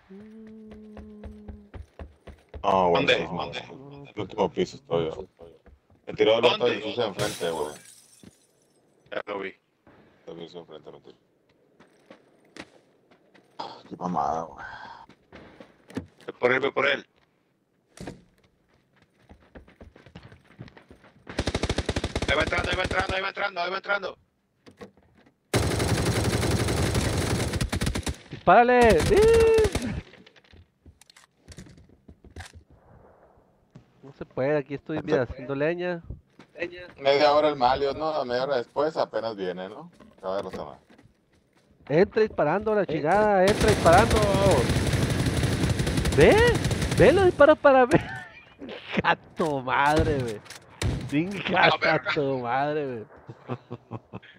No, güey, ¿Dónde? no. ¿Dónde? El último piso estoy yo. Me tiró el otro edificio enfrente, güey. Ya lo vi. El edificio enfrente me tiró. Qué mamada, güey. Ve por él, ve por él. Ahí va entrando, ahí va entrando, ahí va entrando, ahí va entrando. ¡Dispárale! No se puede, aquí estoy, mira, haciendo leña. Media hora el Malio, ¿no? Media hora después apenas viene, ¿no? A ver, Rosana. Entra disparando la chingada, entra disparando. ¿Ve? ¿Ve los disparos para ver? Gato madre, güey. Gato madre, güey.